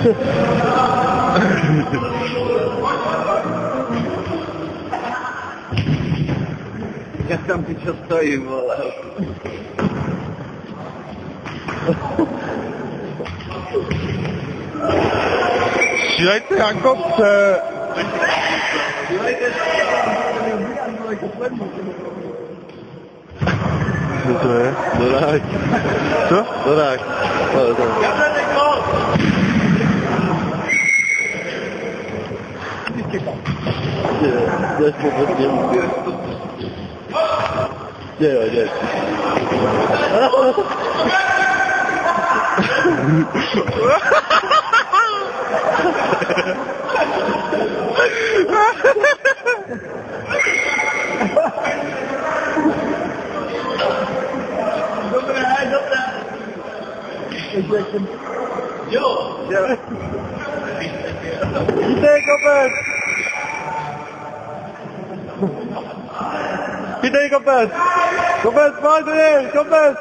Ja tam ty čo stojím, vole. Šílejte Jakobce! Co to je? Dorák. Co? Dorák. Jdeš po němu. Jde. Jo. Vítej, kopec! Vítej, kopec! Kopec, máš do něj, kopec!